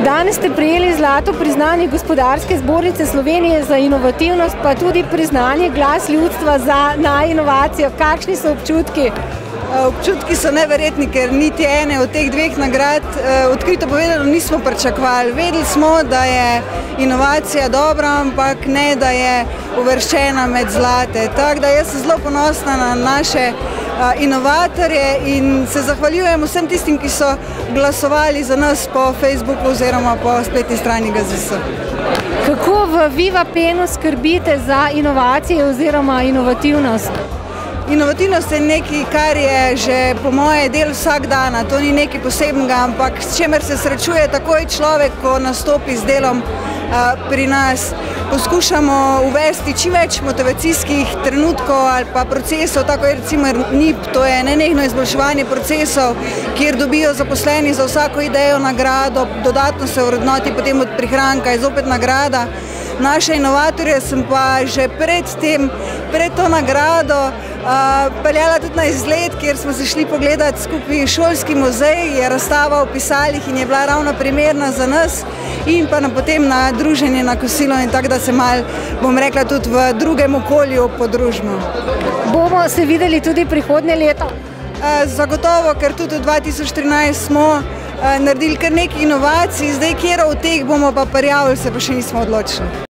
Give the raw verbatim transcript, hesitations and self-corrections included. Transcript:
Danes ste prejeli zlato priznanje Gospodarske zbornice Slovenije za inovativnost, pa tudi priznanje Glas ljudstva za na inovacijo. Kakšni so občutki? Občutki so neverjetni, ker niti ene od teh dveh nagrad odkrito povedano nismo pričakovali. Vedeli smo, da je inovacija dobra, ampak ne, da je uvrščena med zlate. Tako da jaz sem zelo ponosna na naše inovatorje in se zahvaljujem vsem tistim, ki so glasovali za nas po Facebooku oziroma po spletni strani G Z S. Kako v Vivapenu skrbite za inovacije oziroma inovativnost? Inovativnost je nekaj, kar je že po moje del vsak dana. To ni nekaj posebnega, ampak s čemer se srečuje takoj človek, ko nastopi z delom pri nas. Poskušamo uvesti čim več motivacijskih trenutkov ali pa procesov, tako je recimo N I P, to je nenehno izboljševanje procesov, kjer dobijo zaposleni za vsako idejo nagrado, dodatno se vrednoti potem od prihranka, je zopet nagrada. Naše inovatorje sem pa že pred tem, pred to nagrado peljala tudi na izlet, kjer smo se šli pogledati skupaj šolski muzej, je razstava o pisalih in je bila ravno primerna za nas in pa potem na druženje, na kosilo in tako, da se malo, bom rekla, tudi v drugem okolju podružimo. Bomo se videli tudi prihodnje leto? Zagotovo, ker tudi v dva tisoč trinajst smo naredili kar nekaj inovacij, zdaj kjer od teh bomo pa prijavili, se pa še nismo odločili.